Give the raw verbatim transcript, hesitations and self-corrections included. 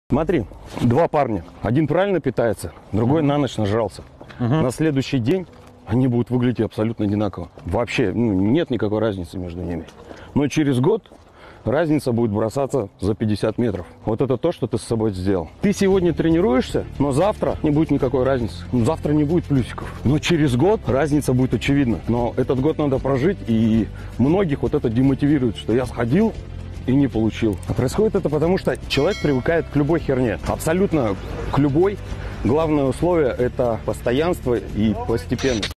Смотри, два парня. Один правильно питается, другой на ночь нажрался. Угу. На следующий день они будут выглядеть абсолютно одинаково. Вообще ну, нет никакой разницы между ними. Но через год разница будет бросаться за пятьдесят метров. Вот это то, что ты с собой сделал. Ты сегодня тренируешься, но завтра не будет никакой разницы. Завтра не будет плюсиков. Но через год разница будет очевидна. Но этот год надо прожить, и многих вот это демотивирует, что я сходил и не получил. А происходит это потому, что человек привыкает к любой херне. Абсолютно к любой. Главное условие – это постоянство и постепенность.